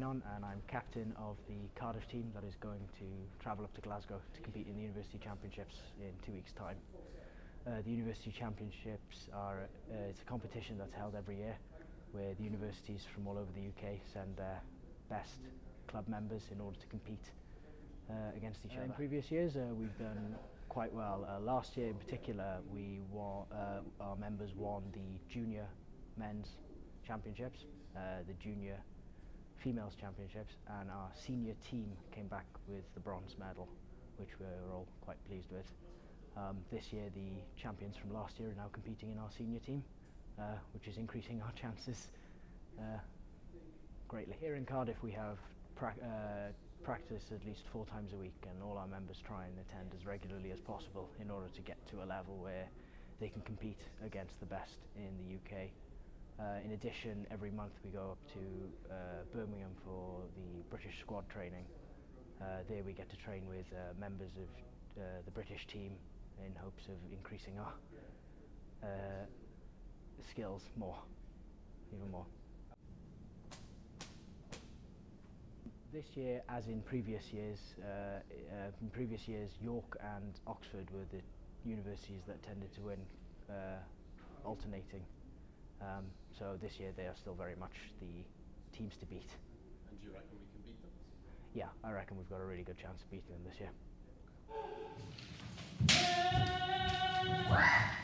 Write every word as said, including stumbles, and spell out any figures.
Rhiannon and I'm captain of the Cardiff team that is going to travel up to Glasgow to compete in the University Championships in two weeks' time. Uh, the University Championships are uh, it's a competition that's held every year where the universities from all over the U K send their best club members in order to compete uh, against each other. In previous years uh, we've done quite well. Uh, last year in particular we won, uh, our members won the junior men's championships, uh, the junior females championships, and our senior team came back with the bronze medal, which we were all quite pleased with. Um, this year the champions from last year are now competing in our senior team, uh, which is increasing our chances uh, greatly. Here in Cardiff we have pra uh, practice at least four times a week, and all our members try and attend as regularly as possible in order to get to a level where they can compete against the best in the U K. Uh, in addition, every month we go up to uh, Birmingham for the British squad training. Uh, there we get to train with uh, members of uh, the British team in hopes of increasing our uh, skills more, even more. This year, as in previous years, uh, uh, in previous years, York and Oxford were the universities that tended to win, uh, alternating. Um, so this year they are still very much the teams to beat. And do you reckon we can beat them? Yeah, I reckon we've got a really good chance of beating them this year.